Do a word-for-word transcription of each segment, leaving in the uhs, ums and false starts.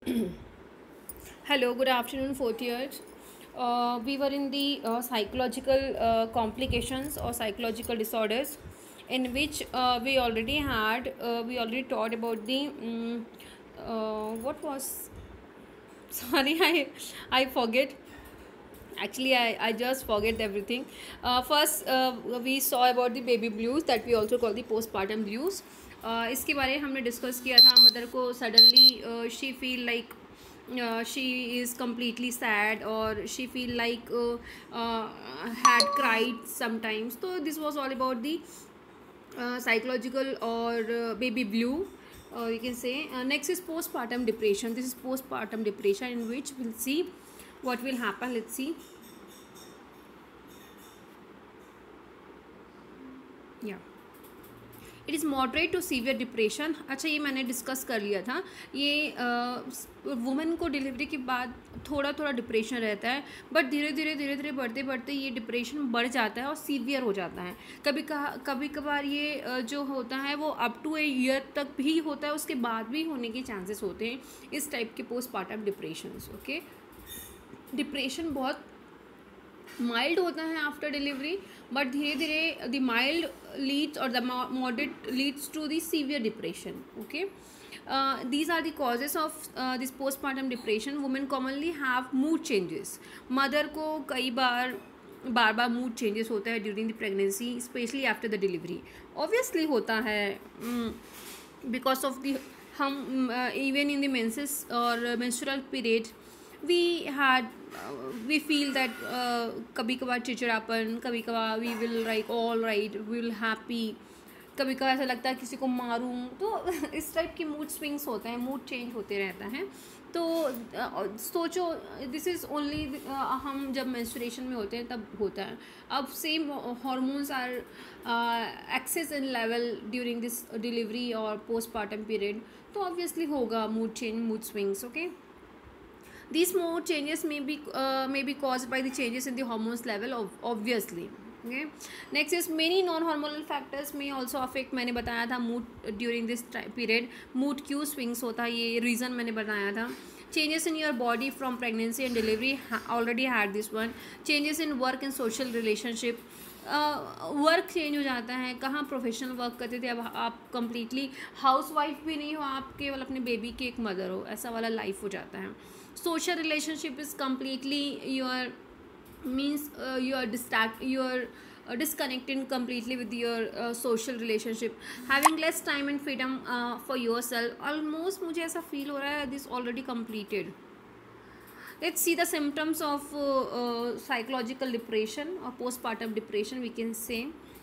Hello, good afternoon, fourth years. Uh, we were in the uh, psychological uh, complications or psychological disorders, in which uh, we already had, uh, we already taught about the, um, uh, what was, sorry, I, I forget. Actually, I, I just forget everything. Uh, first, uh, we saw about the baby blues that we also call the postpartum blues. Uh, इसके बारे में हमने discuss किया था. Mother को suddenly she feel like she is completely sad, or she feel like uh, uh, had cried sometimes. So this was all about the uh, psychological or uh, baby blue, uh, you can say. Uh, next is postpartum depression. This is postpartum depression, in which we'll see what will happen. Let's see. Yeah, it is moderate to severe depression. अच्छा, ये मैंने discuss कर लिया था. ये women को delivery के बाद थोड़ा थोड़ा डिप्रेशन रहता है, बट धीरे धीरे धीरे धीरे बढ़ते बढ़ते ये डिप्रेशन बढ़ जाता है और सीवियर हो जाता है. कभी कहा कभी कभार ये uh, जो होता है वो अप टू ए ईयर तक भी होता है, उसके बाद भी होने के चांसेस होते हैं इस टाइप के पोस्टपार्टम डिप्रेशन. ओके, डिप्रेशन बहुत माइल्ड होता है आफ्टर डिलीवरी, बट धीरे धीरे द माइल्ड लीड्स और the moderate leads to the severe depression. Okay, these are the causes of uh, this postpartum depression. Women commonly have mood changes. Mother को कई बार बार बार मूड चेंजेस होता है during the pregnancy, especially after the delivery. Obviously होता है because of the hmm even in the menses और menstrual period we had we feel that कभी कभार चिड़चिड़ापन, कभी कभार we will like all right, we will happy, कभी कभार ऐसा लगता है किसी को मारूं. तो इस टाइप के मूड स्विंग्स होते हैं, मूड चेंज होते रहता है. तो uh, सोचो, दिस इज़ ओनली हम जब मेंस्ट्रुएशन में होते हैं तब होता है. अब same hormones are excess in level during this delivery और पोस्टपार्टम पीरियड, तो ऑब्वियसली होगा mood change, mood swings. Okay, these mood changes may be uh, may be caused by the changes in the hormones level of obviously. Okay, next is many non hormonal factors may also affect. मैंने बताया था mood during this period, mood क्यों swings होता है, ये reason मैंने बताया था. changes in your body from pregnancy and delivery, already had this one. changes in work and social relationship, work uh, change हो जाता है. कहाँ प्रोफेशनल वर्क करते थे, अब आप कम्प्लीटली हाउस वाइफ भी नहीं हो, आप केवल अपने बेबी की एक मदर हो, ऐसा वाला लाइफ हो जाता है. Social relationship is completely your means your distract your disconnected completely with your uh, social relationship, having less time and freedom uh, for yourself. Almost मुझे ऐसा feel हो रहा है this already completed. Let's see the symptoms of uh, uh, psychological depression or postpartum depression, we can say.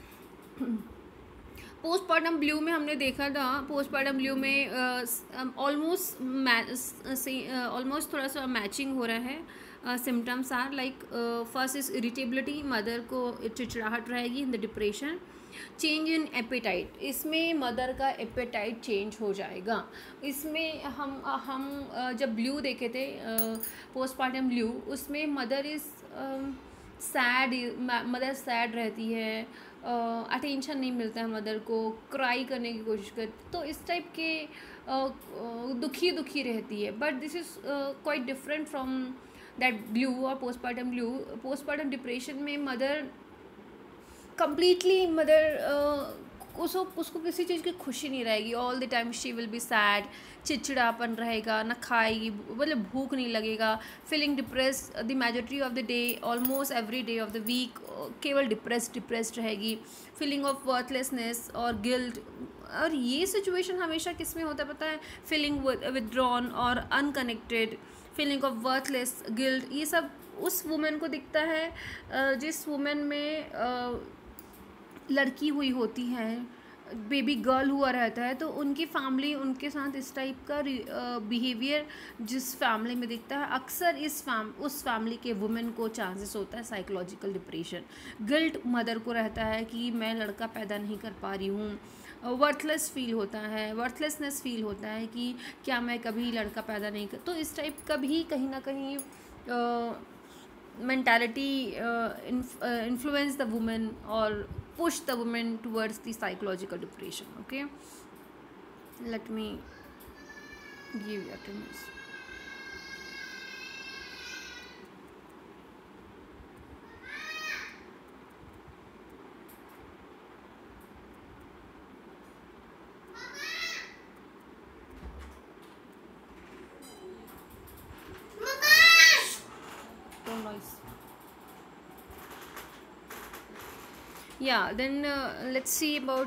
Postpartum blue में हमने देखा था, postpartum blue में ऑलमोस्ट ऑलमोस्ट थोड़ा सा मैचिंग हो रहा है. Symptoms are like first is irritability, mother को चिड़चिड़ाहट रहेगी in the depression. Change in appetite, इसमें मदर का एपेटाइट चेंज हो जाएगा. इसमें हम हम जब ब्लू देखे थे पोस्टपार्टम ब्लू, उसमें mother is sad, mother sad रहती है, अटेंशन uh, नहीं मिलता है मदर को, क्राई करने की कोशिश कर, तो इस टाइप के uh, uh, दुखी दुखी रहती है. But this is quite different from that blue और पोस्टपार्टम ब्लू. पोस्टपार्टम डिप्रेशन में मदर कम्प्लीटली मदर उसको उसको किसी चीज़ की खुशी नहीं रहेगी. All the time she will be sad, चिड़चिड़ापन रहेगा, ना खाएगी, मतलब भूख नहीं लगेगा, feeling depress the majority of the day, almost every day of the week केवल डिप्रेस डिप्रेस्ड रहेगी. फीलिंग ऑफ वर्थलेसनेस और गिल्ट, और ये सिचुएशन हमेशा किस में होता है पता है, फीलिंग विदड्रॉन और unconnected, feeling of worthless, guilt, ये सब उस वुमेन को दिखता है जिस वुमेन में लड़की हुई होती है, बेबी गर्ल हुआ रहता है, तो उनकी फैमिली उनके साथ इस टाइप का बिहेवियर जिस फैमिली में दिखता है, अक्सर इस फैम उस फैमिली के वुमेन को चांसेस होता है साइकोलॉजिकल डिप्रेशन. गिल्ट मदर को रहता है कि मैं लड़का पैदा नहीं कर पा रही हूँ, वर्थलेस फील होता है, वर्थलेसनेस फील होता है कि क्या मैं कभी लड़का पैदा नहीं कर, तो इस टाइप का भी कहीं ना कहीं मेंटालिटी इन्फ्लुएंस द वुमेन और push the woman towards the psychological depression. Okay, let me give you a Yeah, then uh, let's see about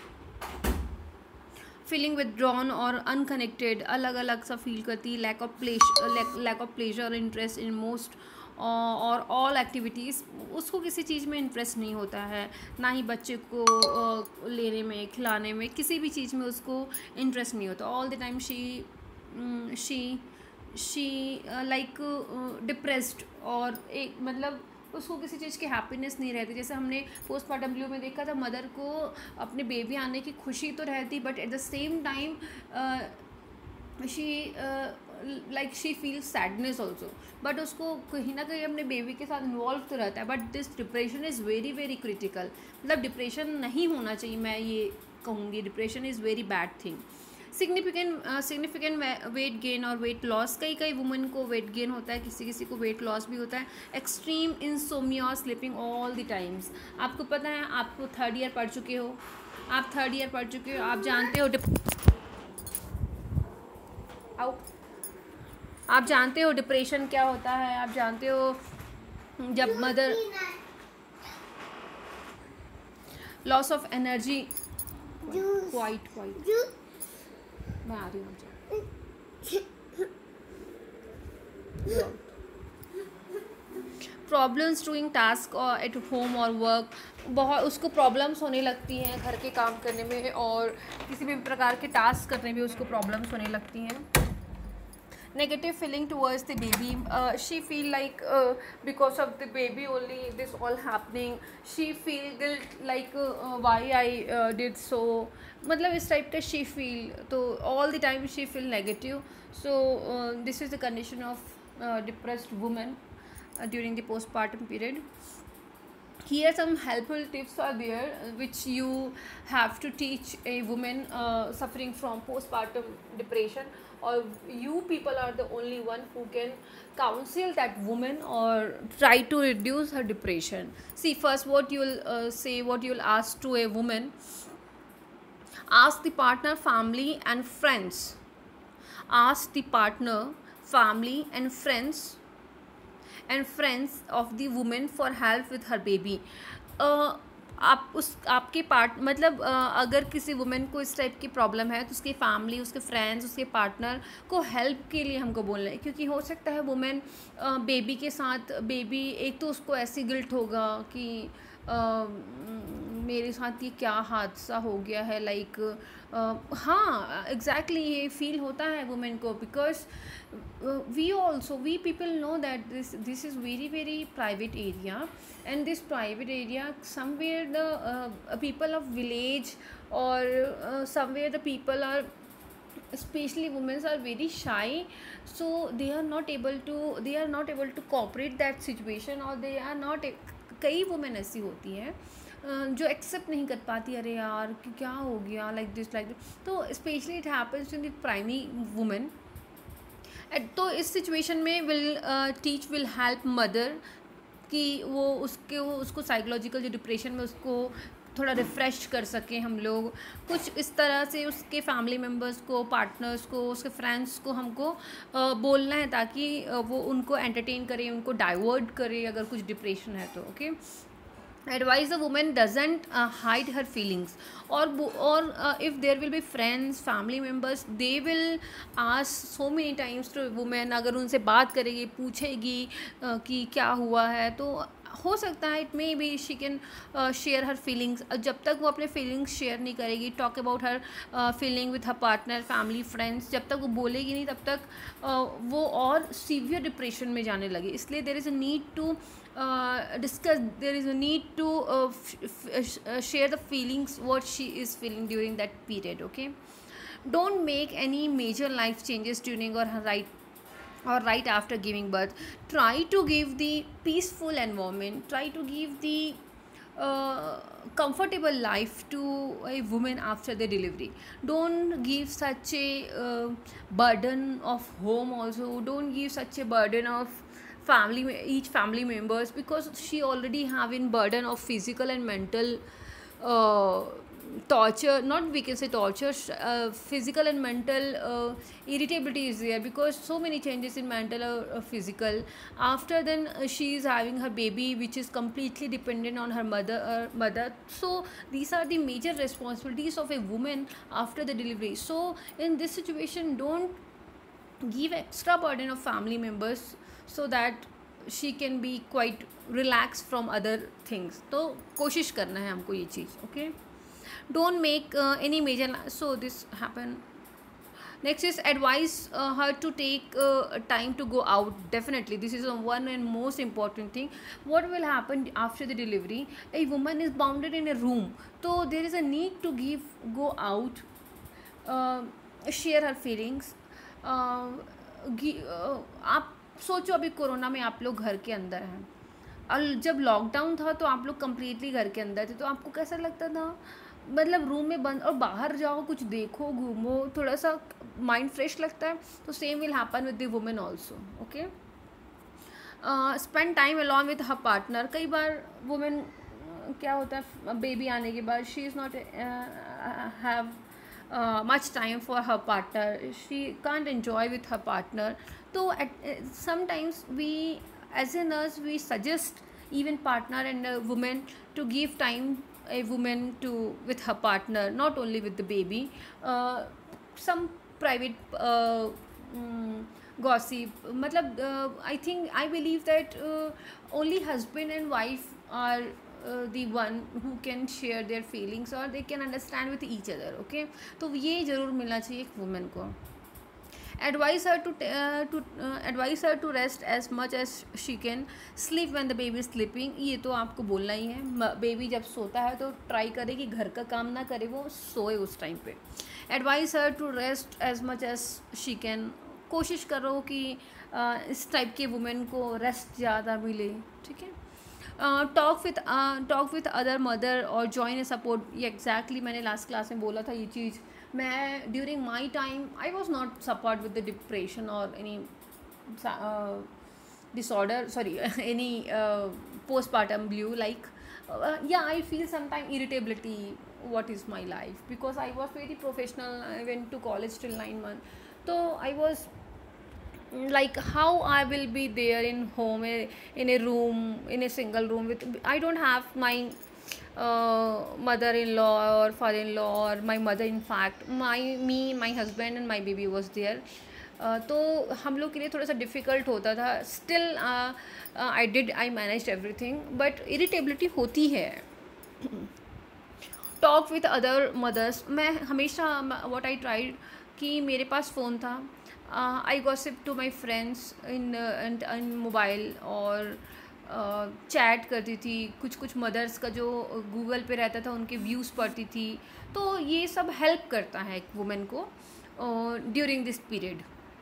feeling withdrawn और अनकनेक्टेड, अलग अलग सा फील करती है, lack of pleas lack of pleasure interest in most और all activities, उसको किसी चीज़ में इंटरेस्ट नहीं होता है, ना ही बच्चे को uh, लेने में, खिलाने में, किसी भी चीज़ में उसको इंटरेस्ट नहीं होता. All the time she she she like depressed, और एक मतलब उसको किसी चीज़ की हैप्पीनेस नहीं रहती. जैसे हमने पोस्टमार्टम ब्लू में देखा था, मदर को अपने बेबी आने की खुशी तो रहती, but at the same time she like she feel sadness also, but उसको कहीं ना कहीं अपने बेबी के साथ इन्वॉल्व तो रहता है. But this depression is very very critical. मतलब डिप्रेशन नहीं होना चाहिए, मैं ये कहूँगी. Depression is very bad thing. Significant significant weight gain और वेट लॉस, कई कई वुमेन को वेट गेन होता है, किसी किसी को वेट लॉस भी होता है. Extreme insomnia, sleeping all the times. आपको पता है, आप थर्ड ईयर पढ़ चुके हो, आप थर्ड ईयर पढ़ चुके हो, आप जानते हो आओ आप जानते हो डिप्रेशन क्या होता है. आप जानते हो जब mother loss of energy, quite quite मैं आ रही हूँ. Problems doing task at home और वर्क, बहुत उसको प्रॉब्लम्स होने लगती हैं घर के काम करने में, और किसी भी प्रकार के टास्क करने में उसको प्रॉब्लम्स होने लगती हैं. negative feeling towards the baby, uh, she feel like uh, because of the baby only this all happening, she feel guilt like uh, uh, why I uh, did so, मतलब इस type का she feel, तो all the time she feel negative. So uh, this is the condition of uh, depressed woman uh, during the postpartum period. Here some helpful tips are there uh, which you have to teach a woman uh, suffering from postpartum depression, or you people are the only one who can counsel that woman or try to reduce her depression. See, first what you will uh, say, what you will ask to a woman, ask the partner, family and friends, ask the partner, family and friends and friends of the woman for help with her baby. uh, आप उस आपके part मतलब uh, अगर किसी women को इस type की problem है तो उसकी फैमिली, उसके फ्रेंड्स, उसके पार्टनर को हेल्प के लिए हमको बोलना है. क्योंकि हो सकता है वुमेन बेबी के साथ, बेबी एक तो उसको ऐसी गिल्ट होगा कि uh, मेरे साथ ये क्या हादसा हो गया है, लाइक uh, हाँ एग्जैक्टली exactly, ये फील होता है वुमेन को. Because we also we people know that this this is very very private area, and this private area somewhere the uh, people of village or uh, somewhere the people are, especially women are very shy, so they are not able to they are not able to cooperate that situation, or they are not. कई women ऐसी होती हैं जो accept नहीं कर पाती, अरे यार कि क्या हो गया, लाइक दिस लाइक दिस. तो especially it happens in the primary women. तो इस सिचुएशन में will teach will help mother कि वो उसके वो उसको साइकोलॉजिकल जो डिप्रेशन में उसको थोड़ा रिफ़्रेश कर सकें हम लोग. कुछ इस तरह से उसके फैमिली मेम्बर्स को, पार्टनर्स को, उसके फ्रेंड्स को हमको आ, बोलना है, ताकि वो उनको एंटरटेन करे, उनको डाइवर्ट करे अगर कुछ डिप्रेशन है तो. Okay, advise the woman doesn't uh, hide her feelings, or or uh, if there will be friends, family members, they will ask so many times to woman. अगर उनसे बात करेगी, पूछेगी uh, कि क्या हुआ है, तो हो सकता है it may be she can share her feelings. जब तक वो अपने फीलिंग्स शेयर नहीं करेगी, talk about her feeling with her partner, family, friends, जब तक वो बोलेगी नहीं तब तक uh, वो और सीवियर डिप्रेशन में जाने लगे. इसलिए there is a need to Uh, discuss, there is a need to uh, f- f- uh, share the feelings what she is feeling during that period. Okay, don't make any major life changes during or right or right after giving birth. Try to give the peaceful environment, try to give the uh, comfortable life to a woman after the delivery. Don't give such a uh, burden of home also, don't give such a burden of family, each family members, because she already having burden of physical and mental uh, torture, not we can say torture, uh, physical and mental uh, irritability is there, because so many changes in mental or uh, physical. After then uh, she is having her baby, which is completely dependent on her mother uh, mother so these are the major responsibilities of a woman after the delivery. So in this situation, don't give extra burden of family members, so that she can be quite relaxed from other things. तो कोशिश करना है हमको ये चीज़. Okay, don't make uh, any major. So this happen. Next is advise uh, her to take uh, time to go out. Definitely, this is a one and most important thing. What will happen after the delivery? A woman is bounded in a room, so there is a need to give go out, uh, share her feelings. uh, gi- uh, आप सोचो अभी corona में आप लोग घर के अंदर हैं, और जब लॉकडाउन था तो आप लोग कम्प्लीटली घर के अंदर थे, तो आपको कैसा लगता था? मतलब रूम में बंद, और बाहर जाओ, कुछ देखो, घूमो, थोड़ा सा माइंड फ्रेश लगता है. तो same will happen with the women also. Okay, spend time along with her partner. कई बार वुमेन क्या होता है, बेबी आने के बाद she is not have much time for her partner, she can't enjoy with her partner. तो sometimes we as a nurse we suggest even partner and a woman to give time a woman to with her partner, not only with the baby. uh, some private uh, mm, gossip, matlab uh, I think I believe that uh, only husband and wife are uh, the one who can share their feelings, or they can understand with each other. Okay, तो ये ज़रूर मिलना चाहिए एक woman को. Advise her to uh, to uh, advise her to rest as much as she can, sleep when the baby is sleeping. ये तो आपको बोलना ही है. बेबी जब सोता है तो ट्राई करे कि घर का काम ना करे, वो सोए उस टाइम पे. Advise her to rest as much as she can. कोशिश करो कि uh, इस टाइप के वुमेन को रेस्ट ज़्यादा मिले. ठीक है. Talk with talk with other mother और जॉइन ए सपोर्ट. ये एग्जैक्टली मैंने लास्ट क्लास में बोला था ये चीज़. मैं during my time I was not support with the depression और any disorder, sorry, any uh, postpartum blue, like uh, yeah, I feel sometime irritability. What is my life? Because I was very professional. I went to college till nine months, so I was like, how I will be there in home, in a room, in a single room with, I don't have my uh, mother-in-law or father-in-law, or my mother. In fact, my me my husband and my baby was there. Uh, तो हम लोग के लिए थोड़ा सा difficult होता था. Still I did I manage everything, but irritability होती है. Talk with other mothers. मैं हमेशा व्हाट आई ट्राइड कि मेरे पास फ़ोन था. I gossip to my friends in in mobile, और चैट uh, करती थी. कुछ कुछ मदर्स का जो गूगल पे रहता था उनके व्यूज़ पढ़ती थी. तो ये सब हेल्प करता है एक वुमेन को during this period.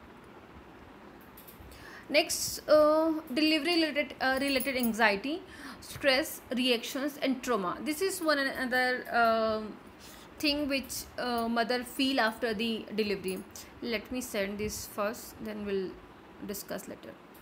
Next, uh, delivery related uh, related anxiety, stress reactions, and trauma. This is one another uh, thing which uh, mother feel after the delivery. Let me send this first, then we'll discuss later.